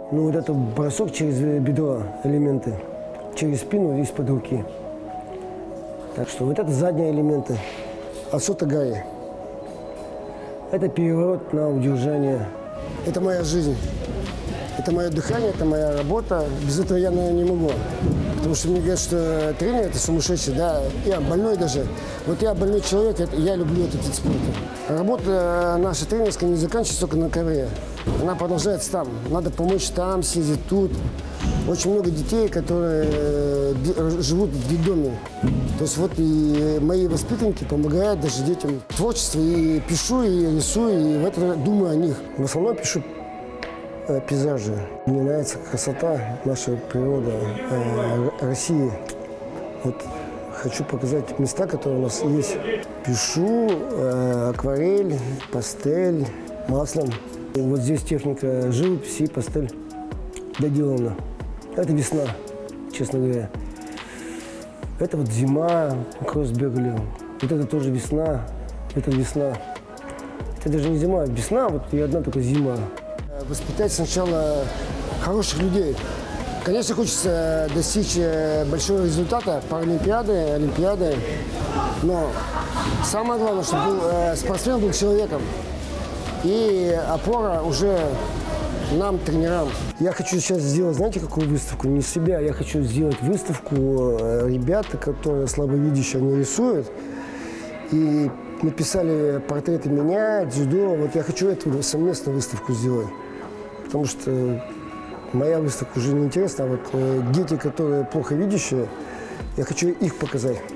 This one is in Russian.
Ну вот это бросок через бедро, элементы, через спину и из-под руки. Так что вот это задние элементы, Асота Гаи. Это переворот на удержание. Это моя жизнь, это мое дыхание, это моя работа. Без этого я, наверное, не могу. Потому что мне говорят, что тренер – это сумасшедший, да, я больной даже. Вот я больной человек, я люблю этот вид спорта. Работа наша тренерская не заканчивается только на ковре. Она продолжается там. Надо помочь там, съездить тут. Очень много детей, которые живут в детдоме. То есть вот и мои воспитанники помогают даже детям в творчестве. И пишу, и рисую, и в это думаю о них. В основном пишу пейзажи. Мне нравится красота нашей природы, России. Вот хочу показать места, которые у нас есть. Пишу акварель, пастель, маслом. И вот здесь техника живописи и пастель доделана. Это весна, честно говоря. Это вот зима, кросс бегали. Вот это тоже весна, это весна. Это даже не зима, весна, вот и одна только зима. Воспитать сначала хороших людей. Конечно, хочется достичь большого результата по Олимпиады, но самое главное, чтобы спортсмен был человеком. И опора уже нам, тренерам. Я хочу сейчас сделать, знаете, какую выставку? Не себя, я хочу сделать выставку ребята, которые слабовидящие, они рисуют. И написали портреты меня, дзюдо. Вот я хочу эту совместную выставку сделать. Потому что моя выставка уже не интересна, а вот дети, которые плохо видящие, я хочу их показать.